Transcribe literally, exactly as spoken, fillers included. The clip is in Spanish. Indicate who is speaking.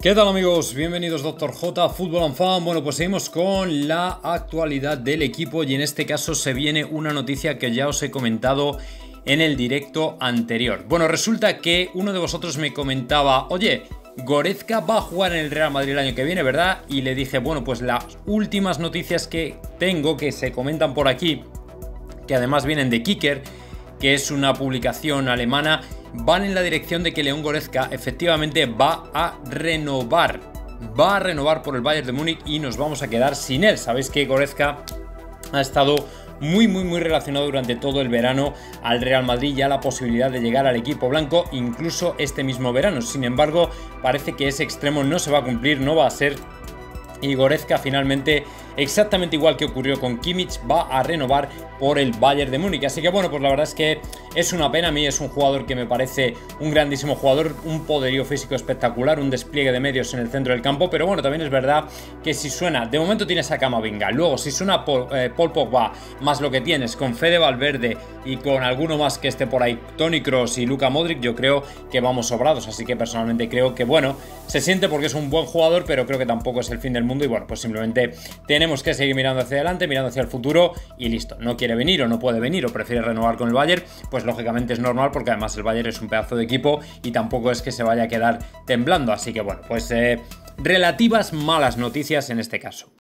Speaker 1: ¿Qué tal amigos? Bienvenidos Doctor J, Fútbol and Fan. Bueno, pues seguimos con la actualidad del equipo y en este caso se viene una noticia que ya os he comentado en el directo anterior. Bueno, resulta que uno de vosotros me comentaba, oye, Goretzka va a jugar en el Real Madrid el año que viene, ¿verdad? Y le dije, bueno, pues las últimas noticias que tengo, que se comentan por aquí, que además vienen de Kicker, que es una publicación alemana, van en la dirección de que Leon Goretzka efectivamente va a renovar. Va a renovar por el Bayern de Múnich y nos vamos a quedar sin él. Sabéis que Goretzka ha estado muy muy muy relacionado durante todo el verano al Real Madrid, ya la posibilidad de llegar al equipo blanco incluso este mismo verano. Sin embargo, parece que ese extremo no se va a cumplir, no va a ser. Y Goretzka finalmente, exactamente igual que ocurrió con Kimmich, va a renovar por el Bayern de Múnich. Así que bueno, pues la verdad es que es una pena. A mí es un jugador que me parece un grandísimo jugador, un poderío físico espectacular, un despliegue de medios en el centro del campo. Pero bueno, también es verdad que si suena, de momento tienes a Camavinga, luego si suena Paul, eh, Paul Pogba, más lo que tienes con Fede Valverde y con alguno más que esté por ahí, Toni Kroos y Luka Modric, yo creo que vamos sobrados. Así que personalmente creo que bueno, se siente porque es un buen jugador, pero creo que tampoco es el fin del mundo. Y bueno, pues simplemente tenemos que seguir mirando hacia adelante, mirando hacia el futuro y listo. No quiere venir o no puede venir o prefiere renovar con el Bayern, pues lógicamente es normal, porque además el Bayern es un pedazo de equipo y tampoco es que se vaya a quedar temblando. Así que bueno, pues eh, relativas malas noticias en este caso.